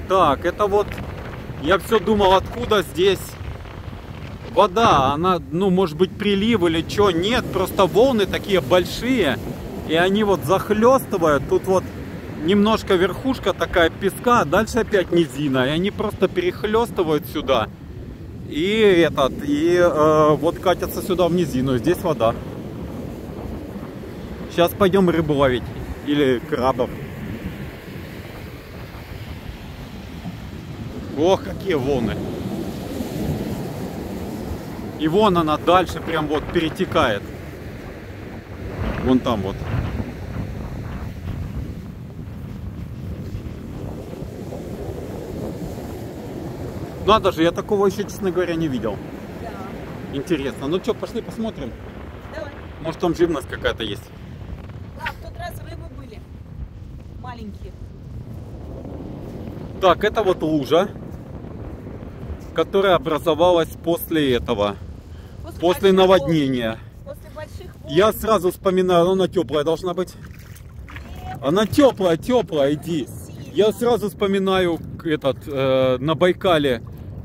Так, это вот, я все думал, откуда здесь вода. Она, ну, может быть, прилив или что. Нет, просто волны такие большие. И они вот захлестывают. Тут вот немножко верхушка такая песка, а дальше опять низина. И они просто перехлестывают сюда. И вот катятся сюда в низину. Здесь вода. Сейчас пойдем рыбу ловить. Или крабов. Ох, какие волны. И вон она дальше прям вот перетекает. Вон там вот. Надо же, я такого еще, честно говоря, не видел. Да. Интересно. Ну что, пошли посмотрим. Давай. Может, там живность какая-то есть. Да, в тот раз рыбы были маленькие. Так, это вот лужа, которая образовалась после этого. После наводнения. После больших волн. Я сразу вспоминаю, она теплая должна быть. Нет, Она теплая, теплая, иди. сильно. Я сразу вспоминаю на Байкале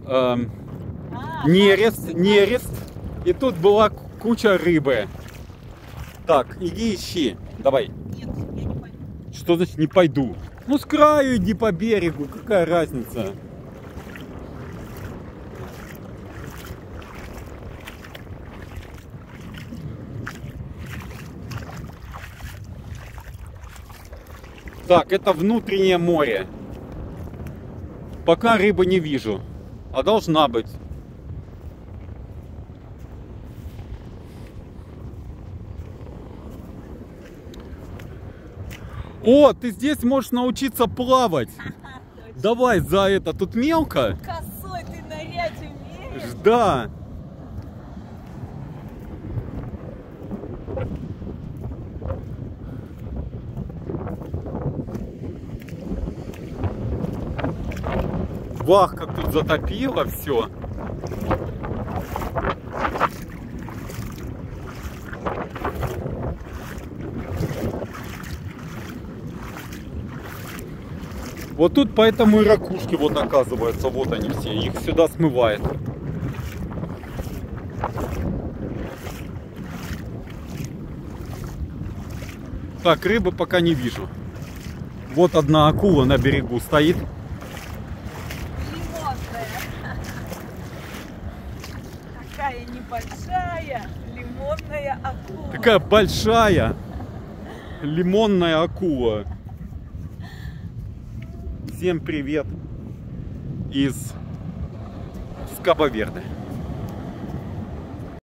нерест. И тут была куча рыбы. Так, иди ищи. Давай. Нет, я не пойду. Что значит не пойду? Ну с краю иди по берегу, какая разница? Так, это внутреннее море. Пока рыбы не вижу, а должна быть. О, ты здесь можешь научиться плавать. Давай за это. Тут мелко. Косой ты нырять умеешь? Да. Вах, как тут затопило все. Вот тут поэтому и ракушки вот оказываются, вот они все, их сюда смывает. Так, рыбы пока не вижу. Вот одна акула на берегу стоит. Лимонная. Такая небольшая лимонная акула. Какая большая лимонная акула. Всем привет из Кабо-Верде.